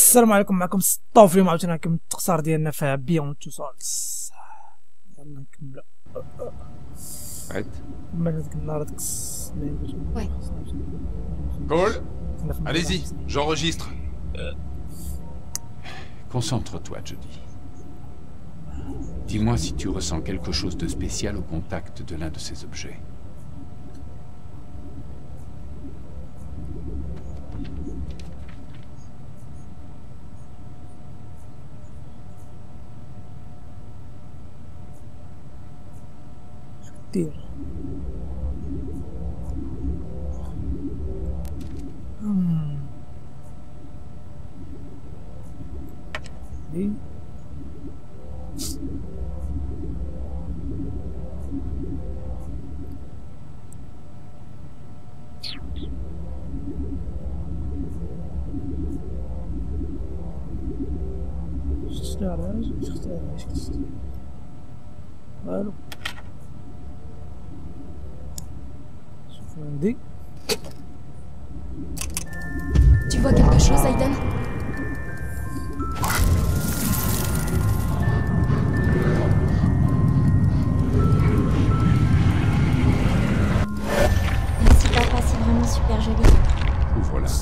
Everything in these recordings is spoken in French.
السلام عليكم، معكم سطوفي عاوتاني معكم التخسار ديالنا في بيون تو سولز. يلا نكملو. عد من هذيك النهار ديك Cole, allez-y, j'enregistre. Concentre-toi, Jody. Dis-moi si tu ressens quelque chose de spécial au contact de l'un de ces objets. دير دي والو شوفوا هادي. Tu vois quelque chose, Aiden? Merci papa, c'est vraiment super joli. Ouvre-la.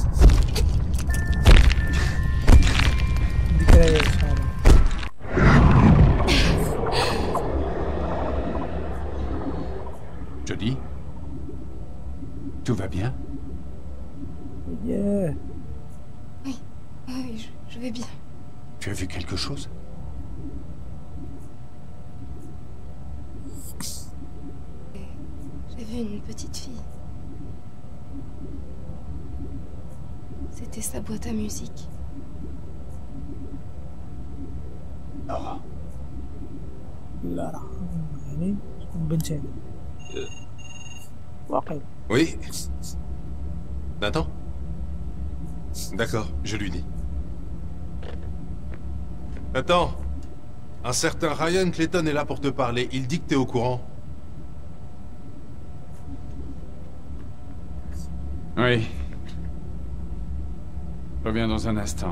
ذكريات شحال. Jody? Tout va bien? ياه Oui, je vais bien. Tu as vu quelque chose? J'ai vu une petite fille. C'était sa boîte à musique. Laura. لا راه يعني شكون بنت هادي واقيلا. Oui. Nathan? D'accord, je lui dis. Attends. Un certain Ryan Clayton est là pour te parler. Il dit que t'es au courant. Oui. Je reviens dans un instant.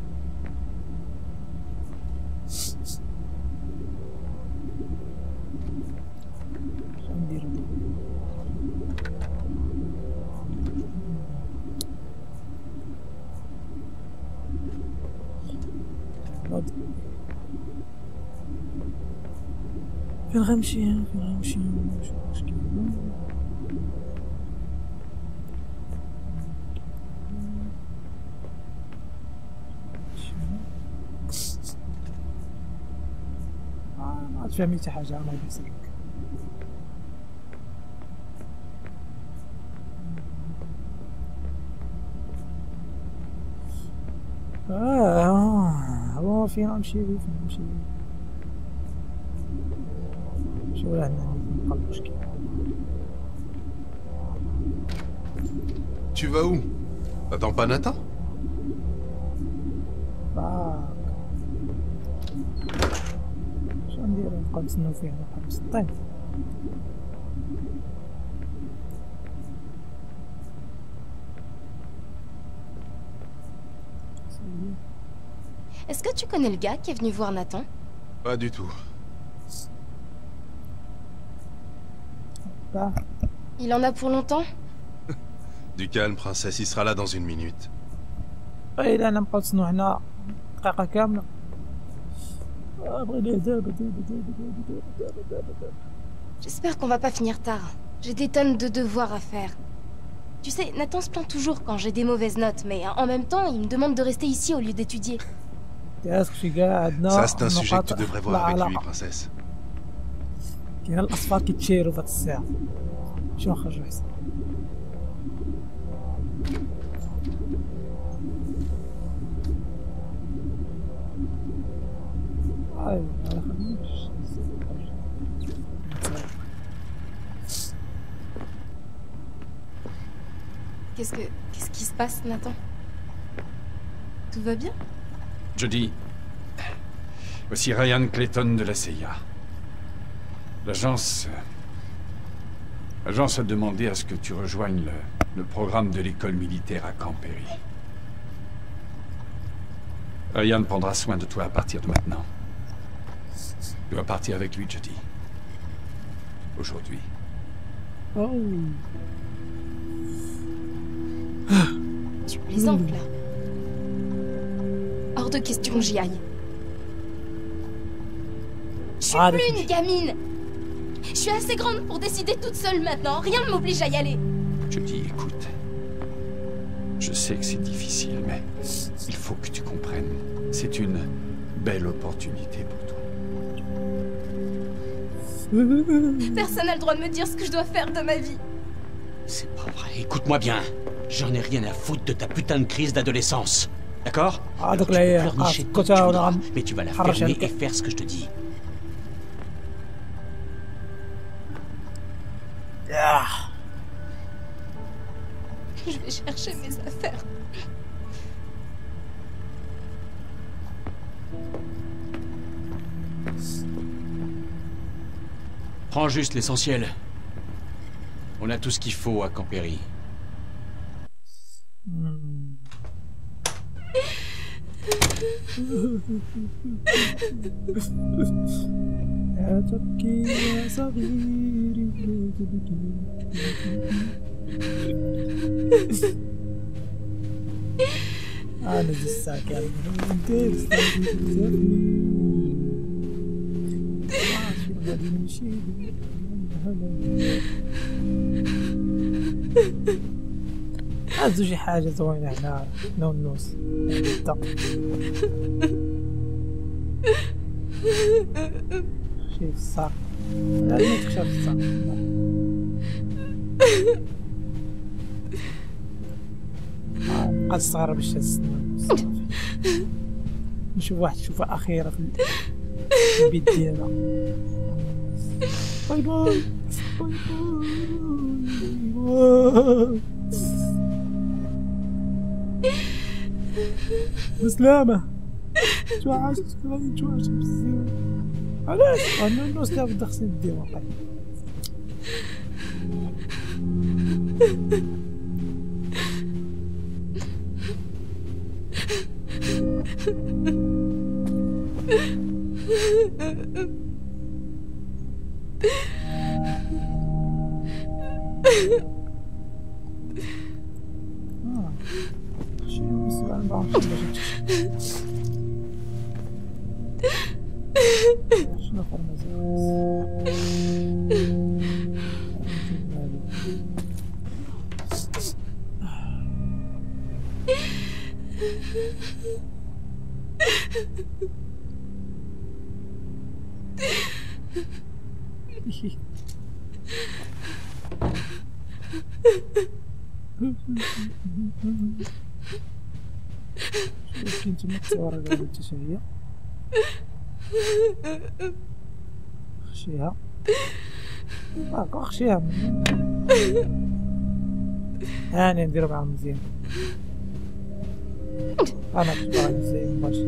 شنو نديرو دابا؟ نوض. فين غنمشي شوف واش كاين. ما عاد فهمت حتى حاجه. الله يحسن لك. هو فين نمشي شو هنا نلقى المشكل. Tu vas où? T'attends pas Nathan? شنو نديرو؟ نبقاو نتسناو فيه نبقاو مسطين. Est-ce que tu connais le gars qui est venu voir Nathan? Pas du tout. با Il en a pour longtemps? Du calme, princesse, il sera là dans une minute. إلا أنا نبقاو نتسناو هنا دقيقة كاملة. بغينا دابا. J'espère qu'on va pas finir tard. J'ai des tonnes de devoirs à faire. Tu sais, Nathan se plaint toujours quand j'ai des mauvaises notes, mais en même temps, il me demande de rester ici au lieu d'étudier. Ça, c'est un sujet que tu devrais voir avec lui, princesse. كاين الأصفار كيتشيرو في هاد الساعة. شنو نخرجو حسن. Qu'est-ce qui se passe, Nathan? Tout va bien? Jody. Voici Ryan Clayton de la CIA. L'agence a demandé à ce que tu rejoignes le programme de l'école militaire à Camp Perry. Ryan prendra soin de toi à partir de maintenant. Tu dois partir avec lui, Jody. Aujourd'hui. Oh. Tu plaisantes là. Hors de question que j'y aille. Je suis Ah, plus d'accord. une gamine. Je suis assez grande pour décider toute seule maintenant. Rien ne m'oblige à y aller. Jody, écoute. Je sais que c'est difficile, mais il faut que tu comprennes. C'est une belle opportunité pour toi. Personne n'a le droit de me dire ce que je dois faire de ma vie. C'est pas vrai, écoute-moi bien. J'en ai rien à foutre de ta putain de crise d'adolescence. D'accord? Ah, Alors, donc tu là, peux pleurnicher quand tant que tu on voudras, aura- mais tu vas la Harrach fermer عليك. et faire ce que je te dis. Ah. Je vais chercher mes affaires. Prends juste l'essentiel. On a tout ce qu'il faut à Campéry. Hmm. لا تبكي يا صغيري لا تبكي. أنا زي الساكن ندير غادي نمشي هازو شي حاجة زوينة هنا نونوس شي في الساق لا ما تخشى في الساق قد صغار باش تستنى نشوف واحد الشوفة أخيرة في البيت ديالها باي باي باي باي بسلامة توعشت غادي توعشت بزاف علاش انا الناس اللي بدا خصني ندير واقع شنو بالنسبة للبعض شنو شوف انتما التصويرة قاعدة تشهية خشيها هاكا خشيها هاني نديرو معاهم مزيان انا كنت مزيان باش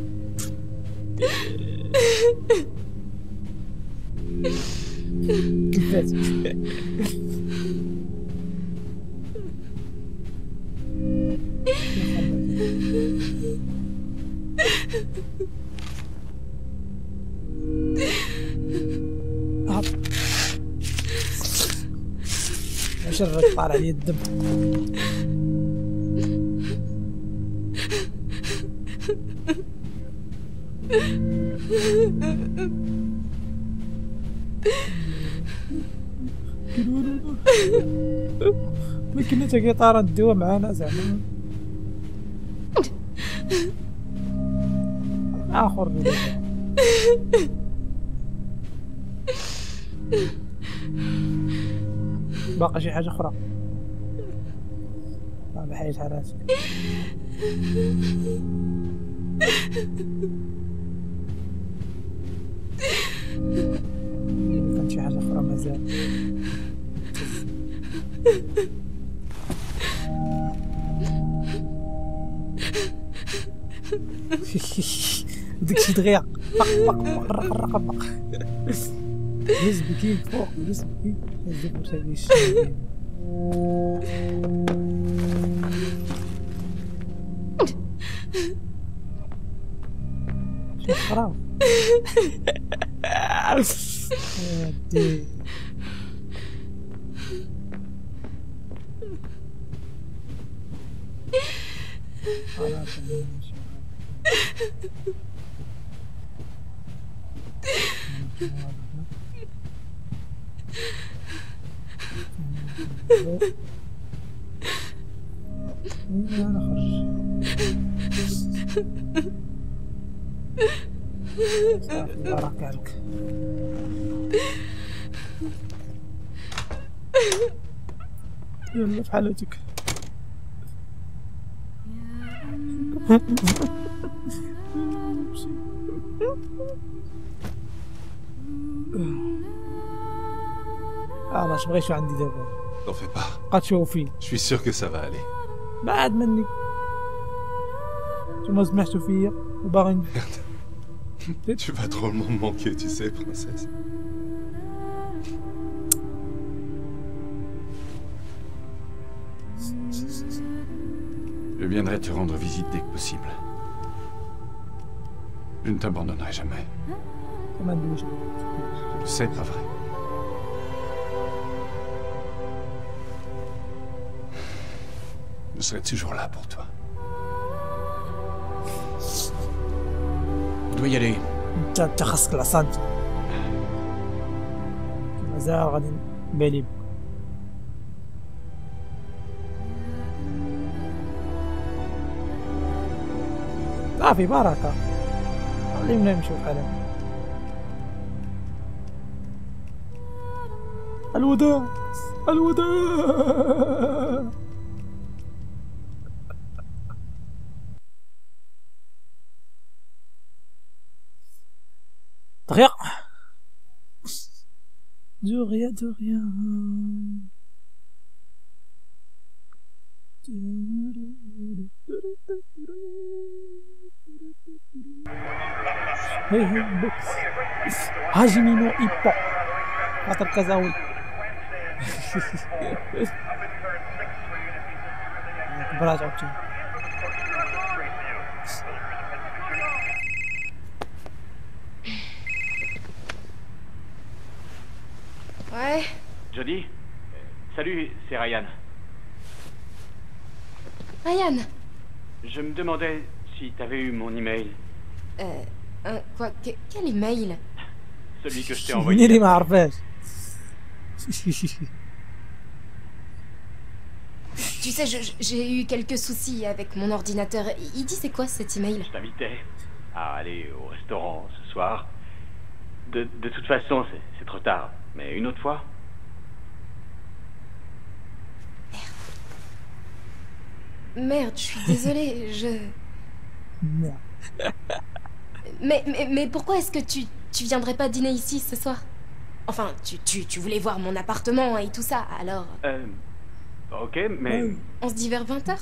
كيفاش شرك طالع لي الدم ما كنا تا قطاره نديوها معانا زعما اخر باقي شي حاجه اخرى بحال حراسه كان شي حاجه اخرى مازال داكشي دغيا بق هز بكيك فوق هز بكيك هز بكيك هذه الشيء شي خراب ودي خلاص انا خرج بارك عليك يلا في حالتك باش بغيت شو عندي دابا T'en fais pas. غتشوف فين Je suis sûr que ça va aller. بعد مني نتوما سمحتوا فيا وباغي Tu vas drôlement me manquer, tu sais, princesse. Je viendrai te rendre visite dès que possible. Je ne t'abandonnerai jamais. ما ندويش Tu le sais, pas vrai? Je serai toujours là pour toi. Je dois y aller. انت خاصك العصانت مازال غادي بالي بك. صافي بركة خلينا نمشيو بحالنا الوداع الوداع de rien. De rien, de rien. Hey, hey, box. Hajime no Ippo. خاطر كازاوي. كبرات عاوتاني. Ouais. Jodie? Salut, c'est Ryan. Ryan. Je me demandais si t'avais eu mon email. Quoi? Quel email? Celui que je t'ai منين envoyé. اللي ما عرفاش Tu sais, j'ai eu quelques soucis avec mon ordinateur. Il dit c'est quoi cet email? Je t'invitais à aller au restaurant ce soir. De toute façon, c'est trop tard. Mais une autre fois? Merde, je suis désolée, Non. Mais pourquoi est-ce que tu viendrais pas dîner ici ce soir? Enfin, tu voulais voir mon appartement et tout ça, alors... Ok, mais... On se dit vers 20h?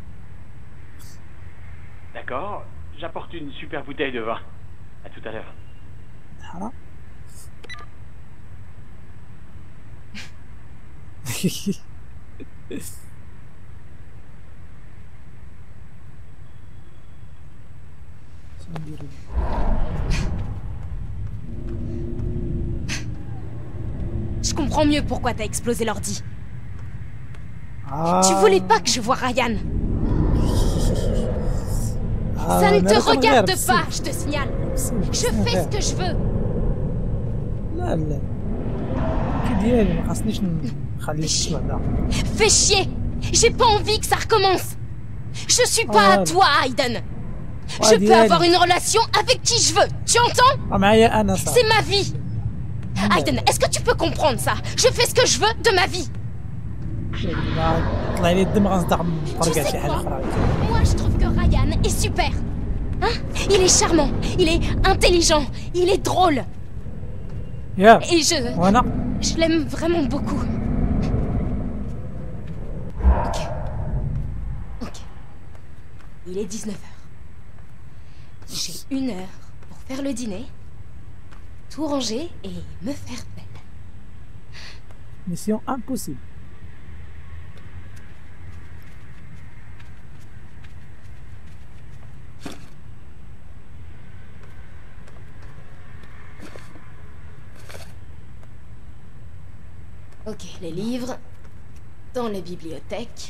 D'accord, j'apporte une super bouteille de vin. À tout à l'heure. حرام Je comprends mieux pourquoi t'as explosé l'ordi. Ah. Tu voulais pas que je voie Ryan. Ça ne te regarde pas, je te signale. Je fais ce que je veux. لا لا كي ديالي ما خاصنيش نخليك تسمع لا Fais chier. J'ai pas envie que ça recommence. Je suis pas à toi, Aiden. Je peux avoir une relation avec qui je veux. Tu entends? معايا انا صح C'est ma vie. Aiden, est-ce que tu peux comprendre ça? Je fais ce que je veux de ma vie. طلع لي الدم غنصدع من Tu طرقه sais شي حاجه quoi? اخرى Moi, je trouve que Ryan est super. Hein? Il est charmant, il est intelligent, il est drôle. يا Et وانا je l'aime vraiment beaucoup. Ok. Ok. Il est 19h. J'ai 1 heure pour faire le dîner, tout ranger et me faire belle. ميسيون امبوسيبل Ok, les livres. Dans les bibliothèques.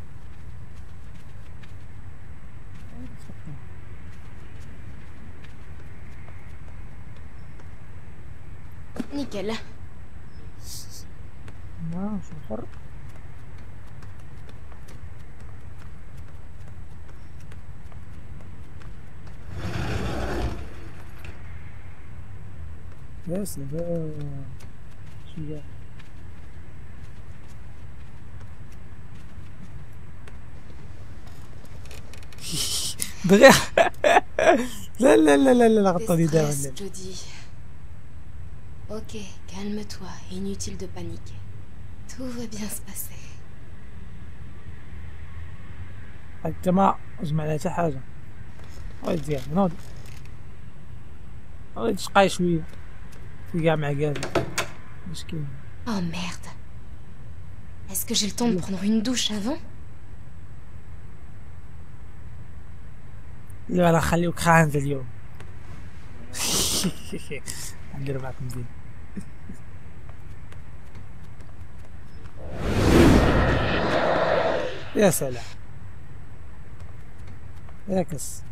Nickel. ماشي حر. يا سلام شو ده؟ دغيا لا لا لا لا لا غطوني Tes دابا stress, Jodie. Ok, calme-toi. Inutile de paniquer. Tout va bien se passer. انت ما جمعنا حتى حاجه غادي ديال نوض غادي تشقاي شويه في كاع مع كاع مسكين. Oh merde. Est-ce que j'ai le temps de prendre une douche avant? لا لا خليوك خانز اليوم. ندير معاك مزيان. يا سلام ياكس.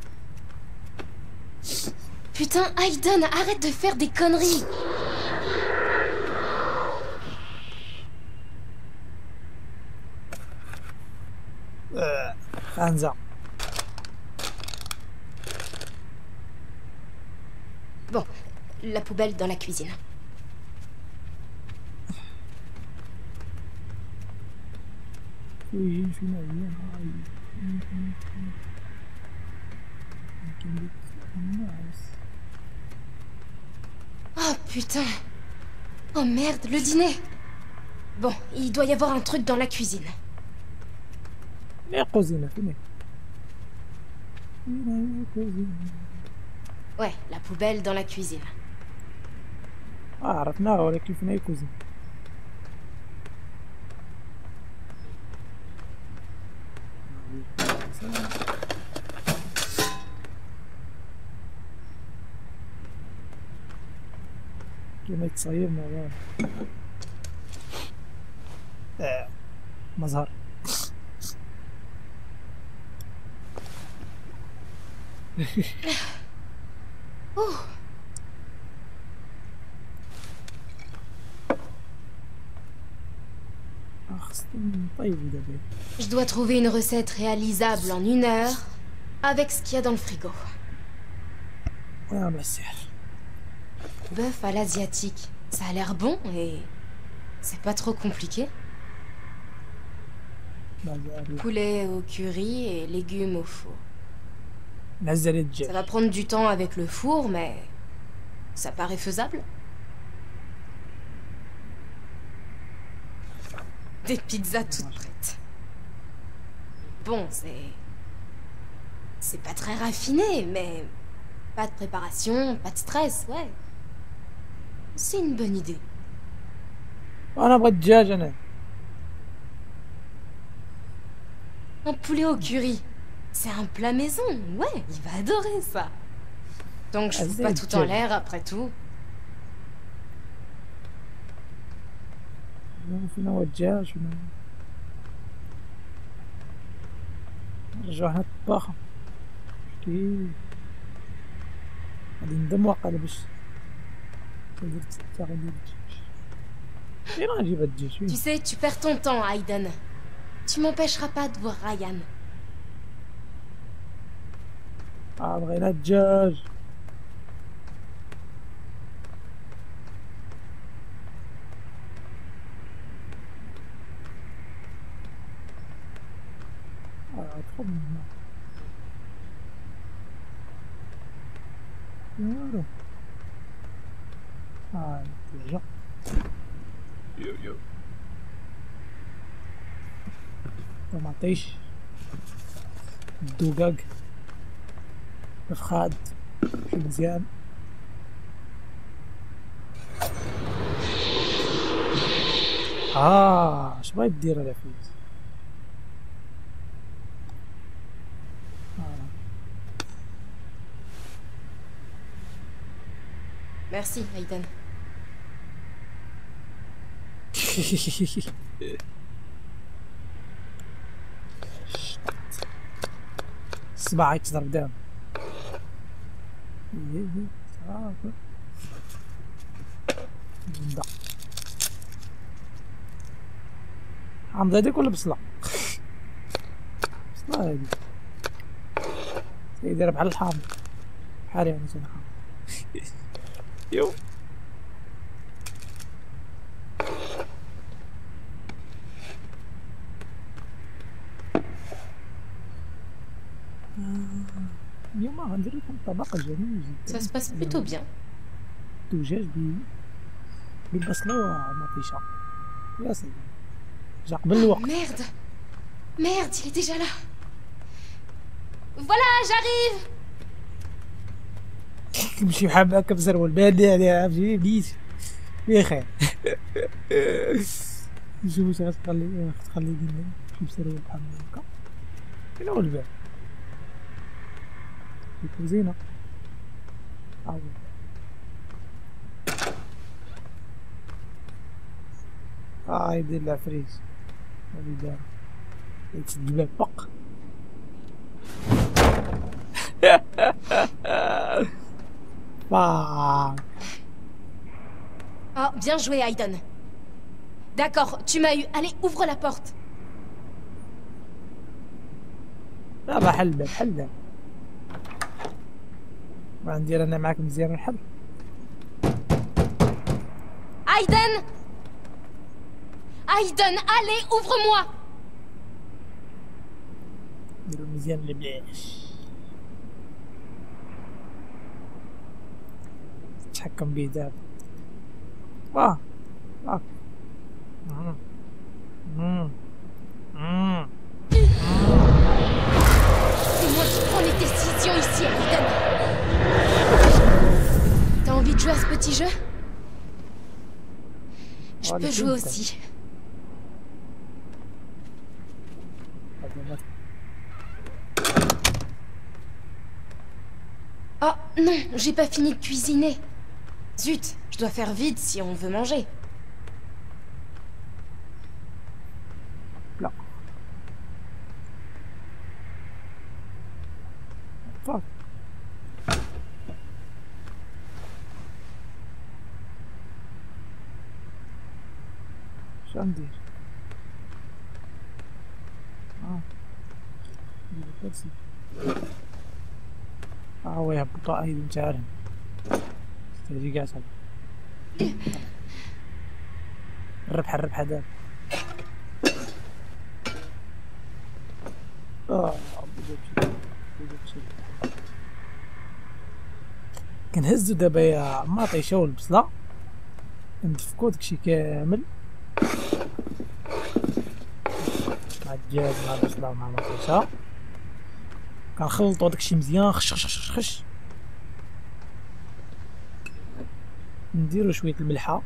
Putain, Aiden, arrête de faire des conneries. خانزة. Bon, la poubelle dans la cuisine. ويجي فينا أيام Oh putain. Oh merde, le dîner. Bon, il doit y avoir un truc dans la cuisine. يا قوزينة فينا. يا قوزينة. Ouais, la poubelle dans la cuisine. عرفناها ولكن فينا يكوزين. كيما يتصايب مع بعض. مظهر. Oh. طيب دابا. Je dois trouver une recette réalisable en 1 heure avec ce qu'il y a dans le frigo. مع السحر. Bœuf à l'asiatique. Ça a l'air bon et c'est pas trop compliqué. Poulet au curry et légumes au four. نزل Ça الدجاج. va prendre du temps avec le four, mais ça paraît faisable. Des pizzas toutes prêtes. Bon, c'est pas très raffiné, mais pas de préparation, pas de stress, ouais. C'est une bonne idée. انا بغيت الدجاج انا. Un poulet au curry. C'est un plat maison, ouais, il va adorer ça. Tant que je fous pas tout en l'air après tout. فينا هو الدجاج فينا. نرجعو هنا الطباخة. كيف غادي ندم واقيلا باش درت التاغي ديال الدجاج. فين غنجيب هاد الدجاج Tu فين؟ sais, tu perds ton temps, Aiden. Tu m'empêcheras pas de voir Ryan. بغينا الدجاج. ادخل من هنا. يارو. الدجاج. يو طماطيش. الدقاق. الفخاد. شي مزيان. اش بغيت دير على فيس؟ Merci, Aiden. الصباع يكسر دام. حامضة هذيك ولا بصلة؟ بصلة هذيك. يدير بحال الحامض. بحال يعني مثلا حامض. يو. اليوم غندير لكم طبق جميل جدا. Ça se passe plutôt bien. دجاج بالبصلة ومطيشة. يا سيدي. جا قبل الوقت. Merde. Merde, il est déjà là. Voilà, j'arrive. تمشي بحال هكا بزرول بادي عليها فهمتي بديت يا خير. نشوف واش غتخلي دينا نمشي بزرول بحال هكا. فين هو الباب؟ الكوزينة. يدير العفريت هادي دار يتسد الباب بق. Oh, bien joué, Aiden. D'accord, tu m'as eu. Allez, ouvre la porte. يلا حل الباب حل الباب. غندير انا معاك مزيان الحل. Aiden. Aiden, allez, ouvre-moi. نديرو مزيان البلاش. تحكم بيه دابا. C'est moi qui prends les décisions ici, Aiden. T'as envie de jouer à ce petit jeu? Je peux jouer aussi. Oh non, j'ai pas fini de cuisiner. Zut, je dois faire vite si on veut manger. لا. فاك. شندير. ندير كرسي. هو يهبطوا ايدي متعارهم. تجي قاعد الربح دابا. كنهزو دابا يا مطيشه والبصله كندفكو داكشي كامل مع الدجاج مع البصله مع المطيشه كنخلطو داكشي مزيان خش نديرو شويه الملحه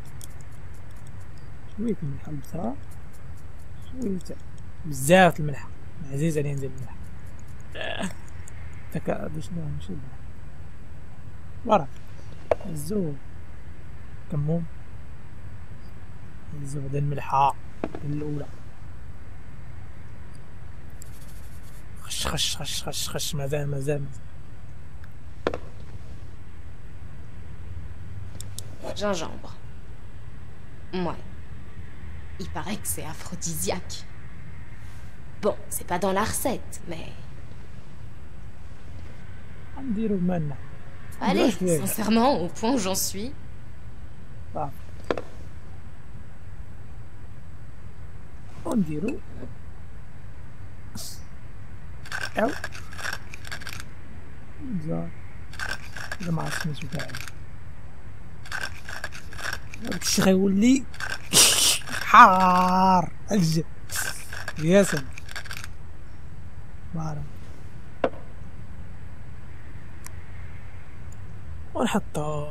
البصره شويه بزاف الملحه عزيز عليا ندير الملحه داك شنو ماشي ورا الزو كمون الزو بعدا الملحه الاولى خش مازال Gingembre. Ouais. Il paraît que c'est aphrodisiaque. Bon, c'est pas dans la recette, mais... نديرو مالنا. Allez, sincèrement, au point où j'en suis... ونديرو او زار اذا ما عرفت نشوف فاعل داكشي غيولي حار الجد يا سلام بارا ونحطو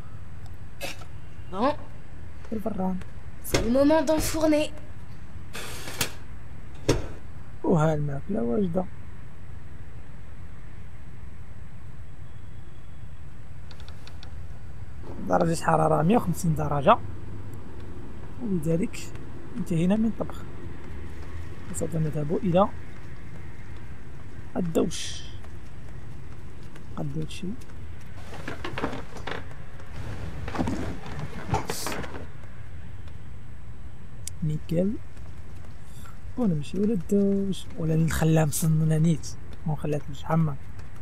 Bon, في البران c'est le moment d'enfourner. وها الماكلة واجدة درجة حرارة 150 درجة وبذلك انتهينا من الطبخ. وسوف نذهب إلى الدوش. الدوش نيكل. ونمشيو للدوش ولا نخليها مصنونة نيت ونخليها تمشي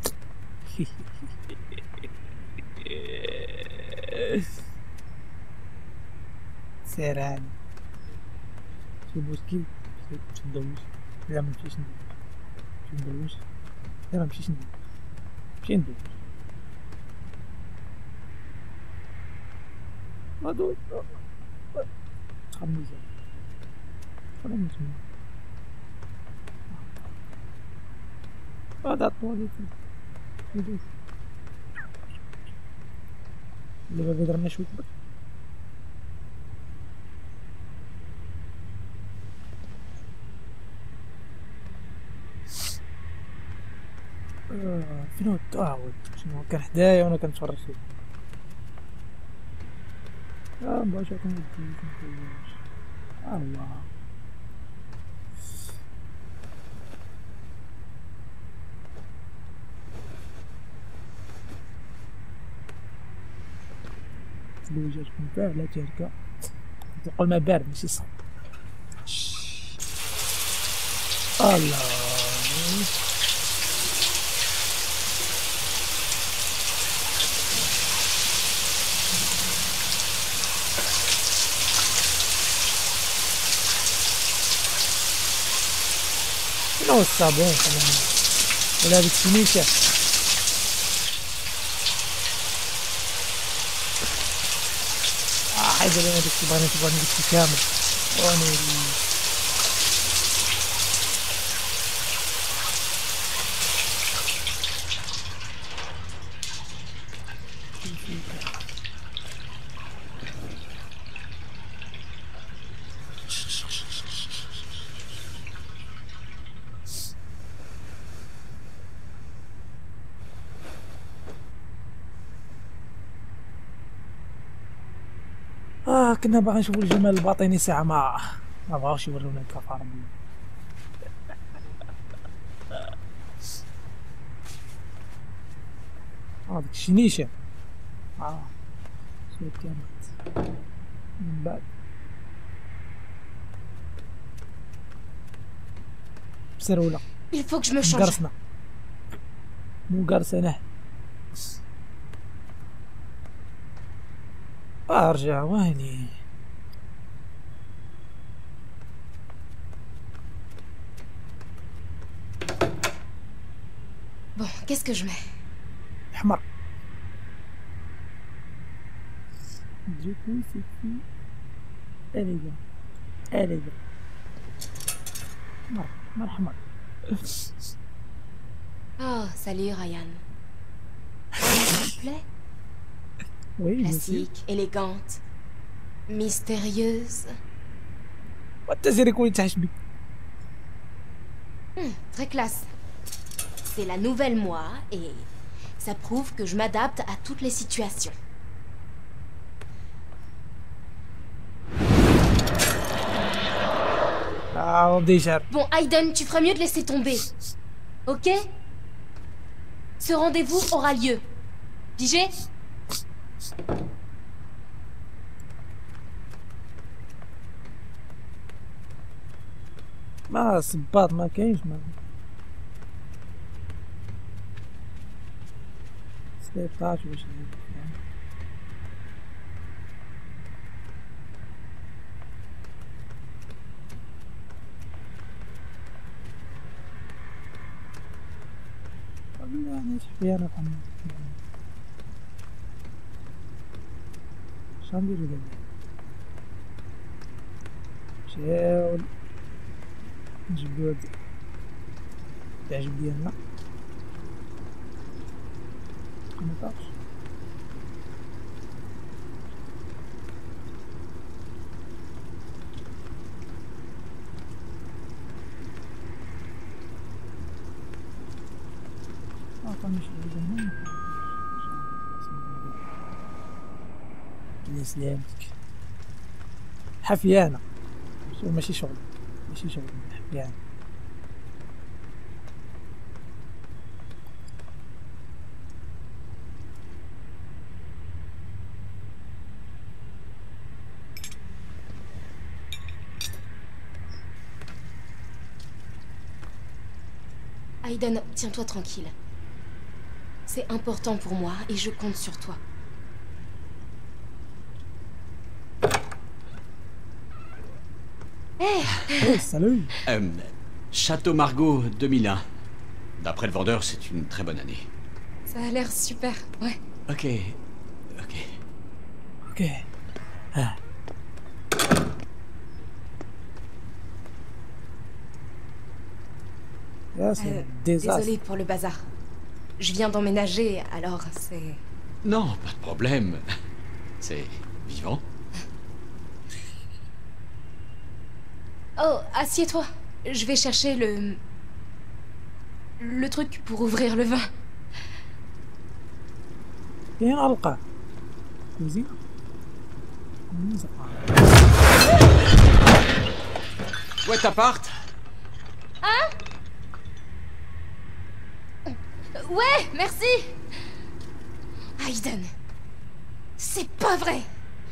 سيران شي بوسكي باش ندوش. لا ممشيش ندوش. لا ممشيش ندوش. مشي ندوش. غادوش خميزة خميزة هذا الطواليت ندوش. دابا بيضربنا شوية برد. فين هو التعاود؟ شنو كان حدايا وانا كنتفرج فيه. مباشرة كنتفرج. الله الزوجات تكون فاعلة تركة. تقول ما بارد ماشي صعب. الله شنو هو الصابون كمان ولا هاديك السميشة؟ حيدر انا داك تبغاني داكشي كامل. كنا باغي نشوفو الجمال الباطني ساعة ما بغاوش يورونا الكفار. ديك الشنيشة شوية كانت من بعد بسرولة مقرصنا مو قرصناه. ارجع ويني؟ Bon, qu'est-ce que je mets? احمر. جوكو سيكي اليجا اليجا احمر احمر. Oh, salut Ryan. Ça te plaît? Oui, classique, élégante, mystérieuse. Très classe. C'est la nouvelle moi et ça prouve que je m'adapte à toutes les situations. Bon, Aiden, tu ferais mieux de laisser tomber. Ok? Ce rendez-vous aura lieu. Pigé? ما صباط ما كاينش ما سليطاش واش والله انا شحال انا فهمت شنديرو دابا مشاو نجبدو هاد التعجب ديالنا مقنطاش ماشي هنا يا سلامتك حفي انا ماشي شغل ماشي شغل حفي انا Aiden, tiens-toi tranquille. C'est important pour moi et je compte sur toi. Salut. Château Margaux 2001. D'après le vendeur, c'est une très bonne année. Ça a l'air super, ouais. Ok. Ok. Ah. Là, c'est un désastre. Désolée pour le bazar. Je viens d'emménager, alors c'est... Non, pas de problème. C'est vivant. Oh, assieds-toi. Je vais chercher le truc pour ouvrir le vin. فين ألقى؟ كوزي؟ Où est appart? Ouais, merci. Aiden. C'est pas vrai.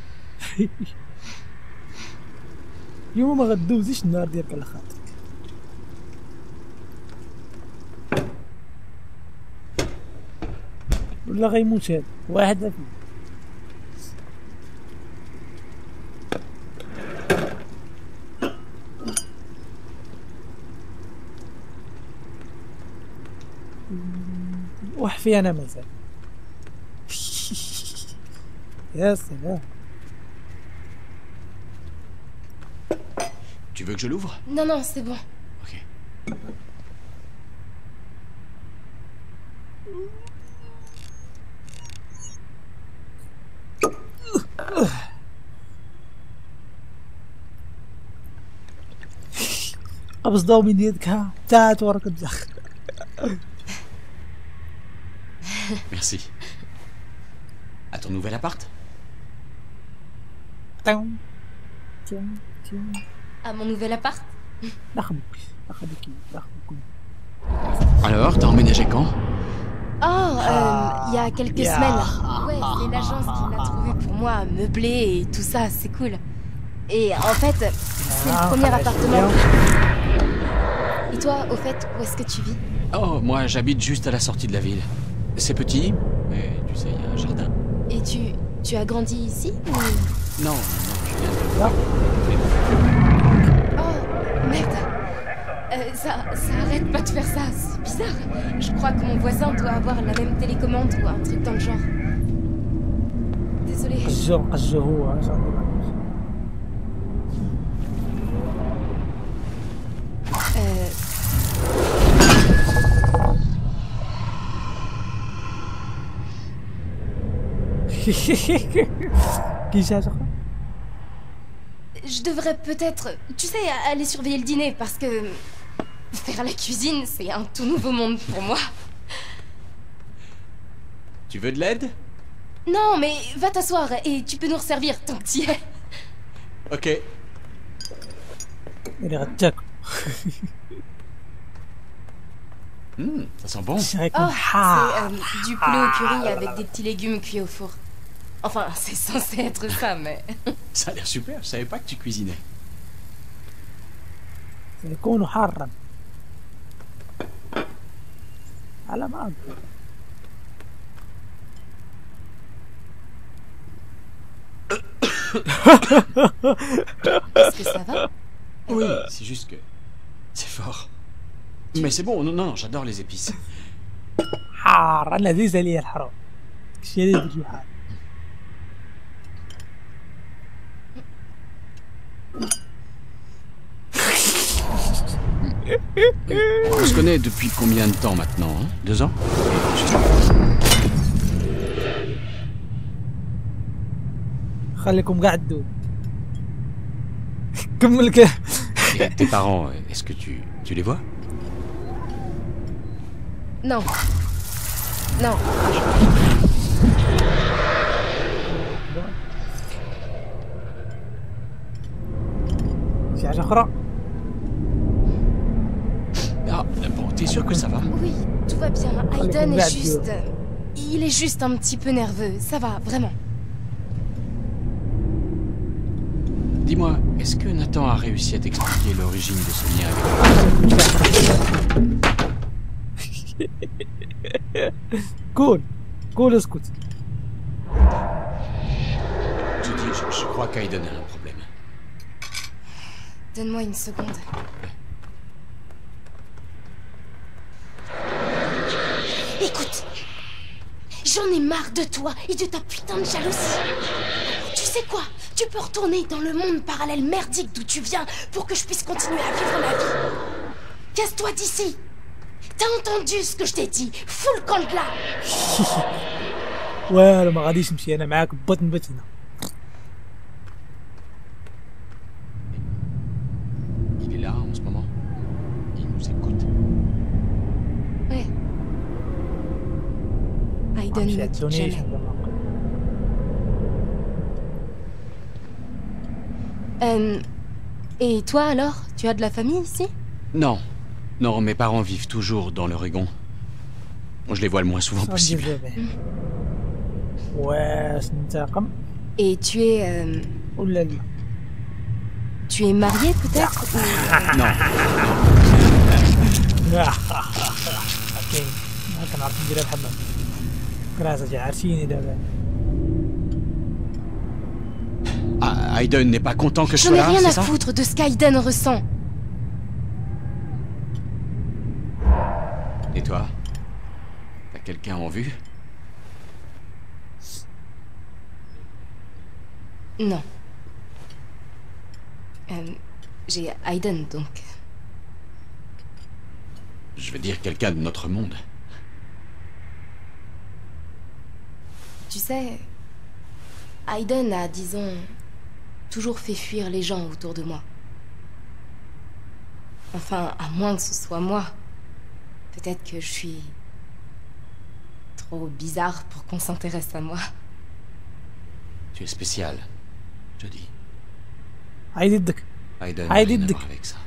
اليوم ما غدوزيش النهار ديالك على خاطرك. ولا غيموت هاد واحد فيه. وحفي انا مازال. يا سلام. Tu veux que je l'ouvre? Non, non, c'est bon. Ok. قبض ضو من يدك ها تعال وراك الدخ. Merci. À ton nouvel appart? تم تم تم. À mon nouvel appart. نخبك نخبك نخبك. Alors, t'as emménagé quand? Oh, il y a quelques semaines. Ouais, c'est l'agence qui l'a trouvé pour moi, meublé et tout ça, c'est cool. Et en fait, c'est le premier appartement. Et toi, au fait, où est-ce que tu vis? Oh, moi j'habite juste à la sortie de la ville. C'est petit, mais tu sais, il y a un jardin. Et tu as grandi ici ou... Non, je viens de... Oh, merde. Ça arrête pas de faire ça, c'est bizarre. Je crois que mon voisin doit avoir la même télécommande ou un truc dans le genre. Désolée. قجو هو كي جات Je devrais peut-être, tu sais, aller surveiller le dîner parce que faire la cuisine, c'est un tout nouveau monde pour moi. Tu veux de l'aide? Non, mais va t'asseoir et tu peux nous resservir tant que t'y es. Ok. اللي غتاكل. Ça sent bon. Oh, c'est du poulet au curry avec des petits légumes cuits au four. Enfin, c'est censé être ça, mais... Ça a l'air super, je savais pas que tu cuisinais. سيكون حارا على بعض. Est-ce que ça va? Oui, c'est juste que... C'est fort. Mais c'est bon, non, j'adore les épices. حار انا لذيذة لي الحرام. شي اللي بيجي حار. On se connaît depuis combien de temps maintenant, hein? 2 ans? خليكم قاعدوا. كمل كده. Et tes parents, est-ce que tu les vois? Non. Non. شي حاجة أخرى؟ Ah, bon, t'es sûr que ça va? Oui, tout va bien. Aiden regarde, est juste... Il est juste un petit peu nerveux. Ça va, vraiment. Dis-moi, est-ce que Nathan a réussi à t'expliquer l'origine de ce lien avec قول قول اسكت. Je dis, je crois qu'Aiden a un problème. Donne-moi une seconde. Écoute, j'en ai marre de toi et de ta putain de jalousie. Tu sais quoi? Tu peux retourner dans le monde parallèle merdique d'où tu viens pour que je puisse continuer à vivre ma vie. Casse-toi d'ici. T'as entendu ce que je t'ai dit? Fous le camp de là. والو ما غاديش نمشي انا معاك بغيت نبات هنا. Il est là en ce moment. Il nous écoute. Ouais. Aiden مشي ne quitte عتونيش jamais. عندما Et toi alors? Tu as de la famille ici? Non. Non, mes parents vivent toujours dans l'Oregon. Je les vois le moins souvent possible. واش ننتقم Et tu es... ولا لا؟ Tu es marié peut-être? Ou... Non. كاين ما كنعرف نديرها بحال كراسة عرفتيني دابا. Ah, Aiden n'est pas content que je J'en sois ai là, rien à c'est ça? foutre de ce qu'Aiden ressent. Et toi? T'as quelqu'un en vue? Non. J'ai Aiden donc. Je veux dire quelqu'un de notre monde. Tu sais, Aiden a, disons, toujours fait fuir les gens autour de moi. Enfin, à moins que ce soit moi. Peut-être que je suis trop bizarre pour qu'on s'intéresse à moi. Tu es spécial, je dis. عايد يدك Aiden n'a Aïe, rien à dites- voir avec ça.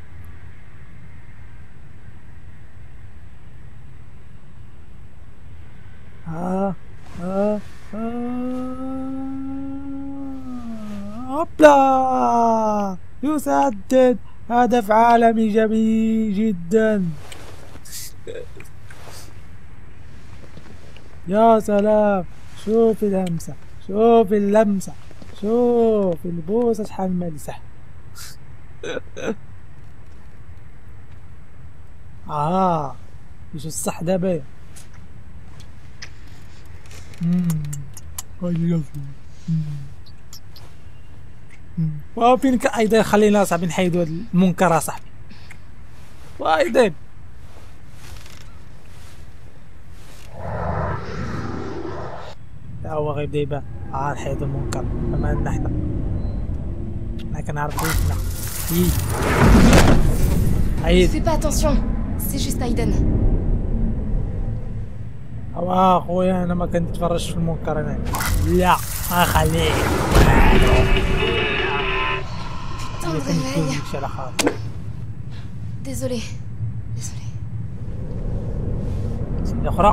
هوبلا يسدد هدف عالمي جميل جدا. يا سلام شوف الهمسة شوف اللمسة شوف البوسة شحال ملسة. يجو الصح دابا. فين ايضا خلينا صاحبي نحيدو هاد المنكر صاحبي. وايضا لا هو غيبدا يبان نحيدو المنكر فما لنا حنا. انا كنعرف ويننا عيد. Fais pas attention, c'est juste Aiden. خويا انا ما كنتفرجش في المنكر انا. لا خليه Putain de réveil. كندوزكش على خاطر. Désolée. Désolée. الأخرى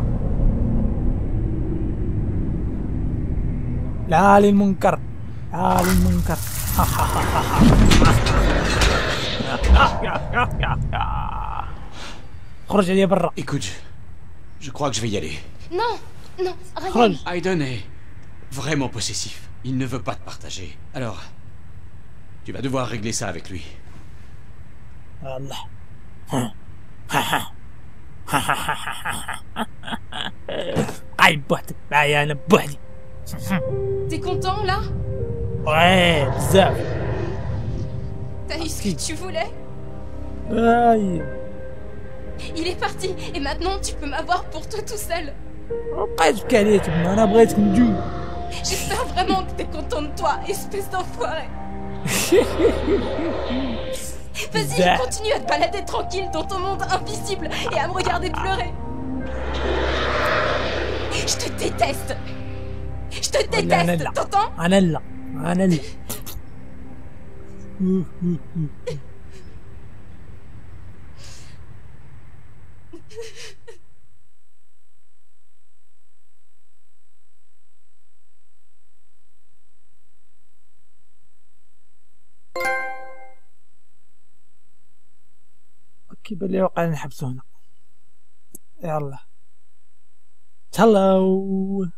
لا للمنكر لا للمنكر. خرج عليا برا. Écoute, je crois que je vais y aller. Non, non, Ryan. خرج. Aiden est vraiment possessif. Il ne veut pas te partager. Alors, tu vas devoir régler ça avec lui. الله قاعد بوحدك معايا انا بوحدي. T'es content là? وي بزاف. T'as eu ce que tu voulais? Il est parti et maintenant tu peux m'avoir pour toi tout seul. بقيت تبكي عليا تما انا بغيتك ندوز. J'espère vraiment que t'es content de toi, espèce d'enfoiré. Vas-y, Zah. continue à te balader tranquille dans ton monde invisible et à me regarder pleurer. Je te déteste. Je te لا انا déteste, لا t'entends? انا لا انا لا كيبان لي وقع نحبسو هنا. يلا تهلاو.